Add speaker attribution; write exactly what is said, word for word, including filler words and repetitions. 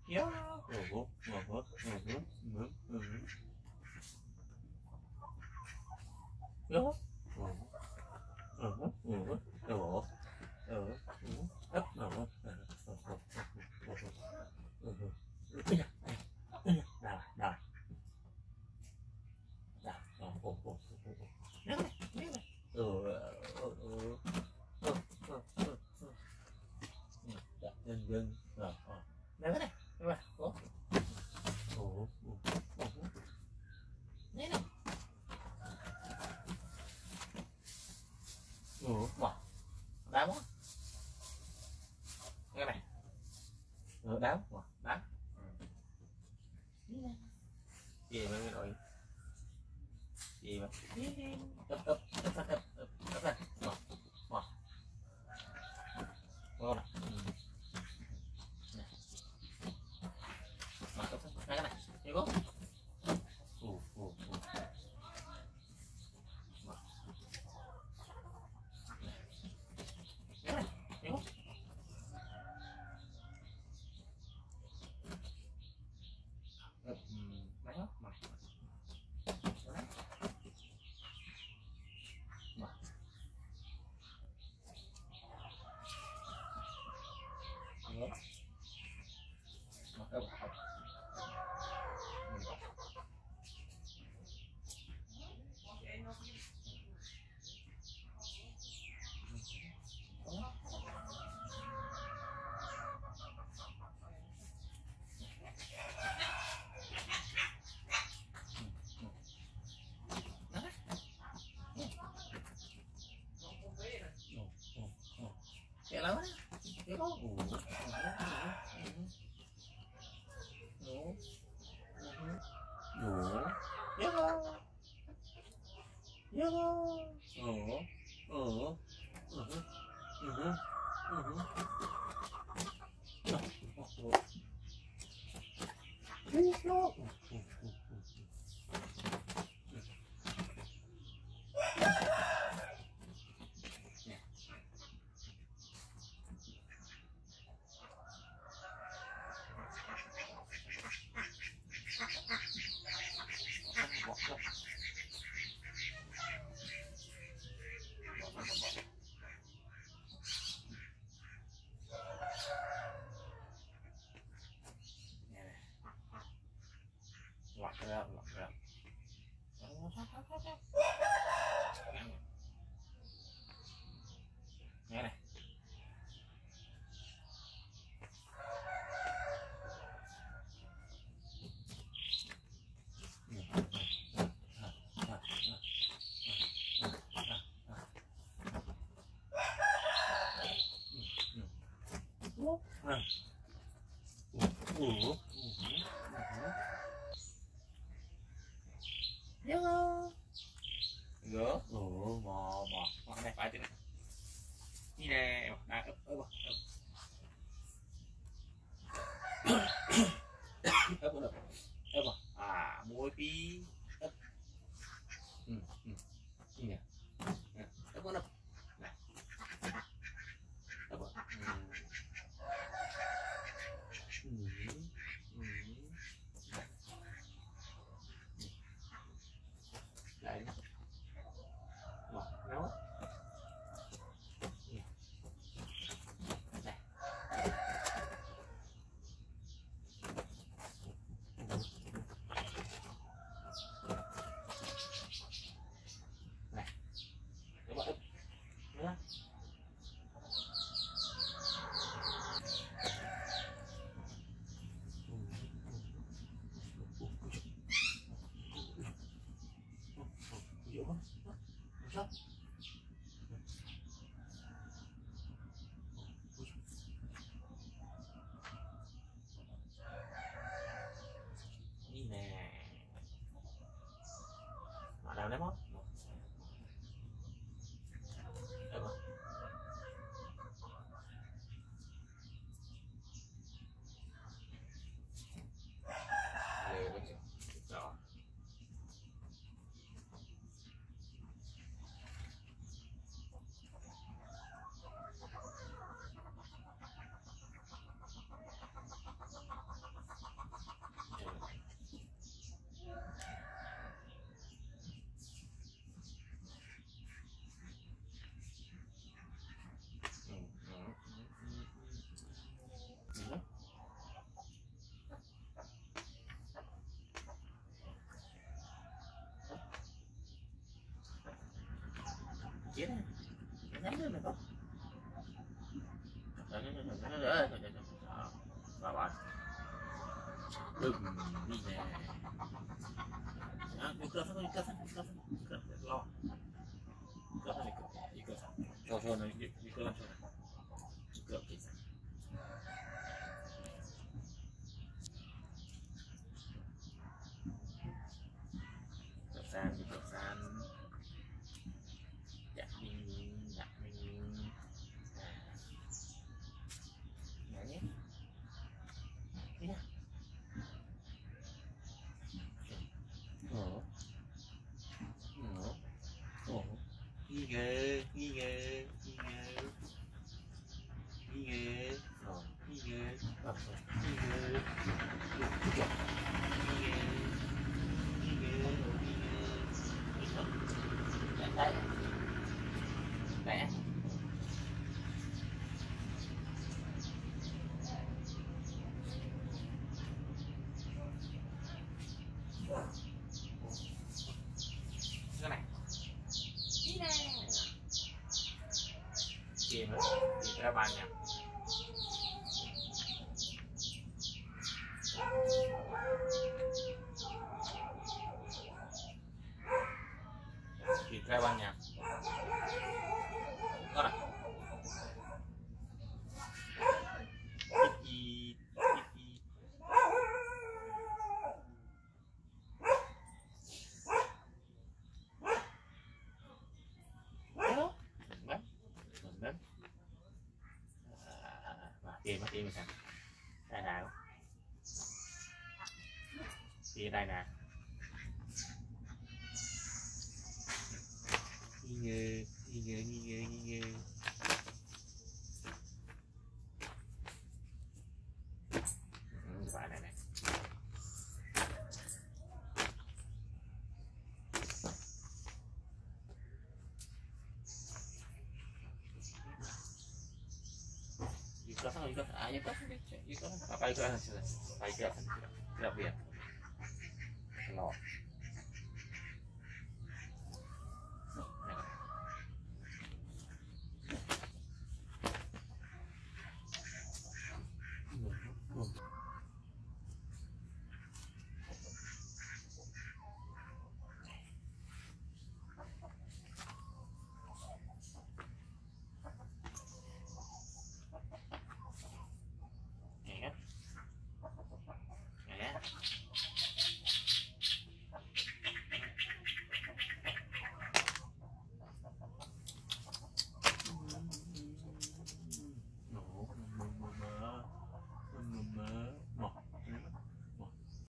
Speaker 1: Yeah. Uh-huh. Uh-huh. Uh-huh. Uh-huh. Uh-huh. Yeah. Uh-huh. Uh-huh. Uh-huh. Uh-huh. Uh-huh. Up. Uh-huh. Uh-huh. Uh-huh. Uh-huh. Nào, nào. Nào. Ờ, ồ, ồ, ồ, ồ. Nhớ này, nhớ này. Ừ, ừ, ừ. Ừ, ừ, ừ, ừ. Dạ, dừng, dừng. Rồi, ờ. Nhớ này, nhớ này. Ồ. Ồ, ồ, ồ. Nhớ này. Ừ, wow. Đá quá. Nghe này. Ừ, đá. Wow, đá. Gì mà nghe rồi. Gì mà. Ấp ấp ấp ấp ấp ấp ấp này. Wow. Wow. Ngon này. Nè. Mà ấp ấp cái này. Hiểu không? Ồ, ồ, ồ. Cái này. Hiểu không? Đấy đó, mà. Đấy. Mà. Đó. Mà đâu học. Kẹo lắm á. Kẹo có. Ủa. Ủa. Ủa. Kẹo có. Kẹo có. Ủa. Ủa. Ủa. Ủa. Ủa. Ủa. Lọc ra, lọc ra. Nghe này. Ủa. Hello. Gỡ. Ủa, bò bò. Bò này phải thế này. Đi nè, à, ấp ấp ấp. Ấp ấp. Ấp à. À, muối phi. Ấp. Ừ, ừ. Đi nè. Ấp ấp. Này. Ấp ấp. Ừ. kia này nắm lên này con vào bạn đừng đi nè microphone microphone microphone microphone lo microphone microphone cho cho này microphone cho microphone san microphone đặt mình đặt mình nhớ nhé đi nào ồ ồ ồ nghi ngờ nghi ngờ nghi ngờ nghi ngờ rồi nghi ngờ rồi nghi ngờ nghi ngờ nghi ngờ đấy đấy cái này đi nè kia nữa thì ra bàn nha thì ra bàn nha con này ít ít ít đó bấm bấm mà kia mà kia mình sao đây nào kia đây nè nghi ngờ nghi ngờ nghi ngờ nghi ngờ bạn này này có không có à có có có phải cái này phải cái đặc biệt lọ